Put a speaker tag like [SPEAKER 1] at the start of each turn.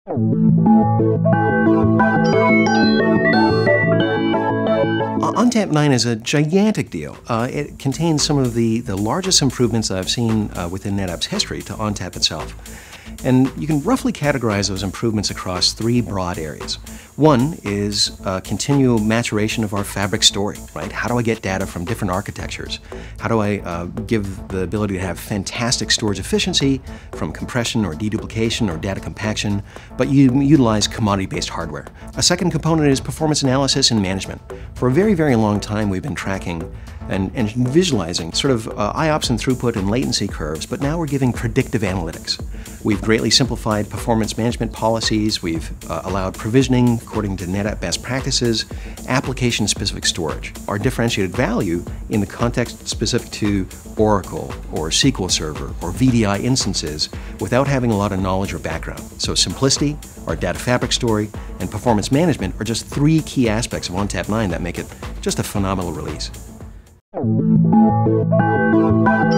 [SPEAKER 1] ONTAP 9 is a gigantic deal. It contains some of the largest improvements I've seen within NetApp's history to ONTAP itself. And you can roughly categorize those improvements across three broad areas. One is continual maturation of our fabric story, right? How do I get data from different architectures? How do I give the ability to have fantastic storage efficiency from compression or deduplication or data compaction, but you utilize commodity-based hardware? A second component is performance analysis and management. For a very, very long time, we've been tracking and visualizing sort of IOPS and throughput and latency curves, but now we're giving predictive analytics. We've greatly simplified performance management policies. We've allowed provisioning according to NetApp best practices, application-specific storage. Our differentiated value in the context specific to Oracle or SQL Server or VDI instances without having a lot of knowledge or background. So simplicity, our data fabric story, and performance management are just three key aspects of ONTAP 9 that make it just a phenomenal release.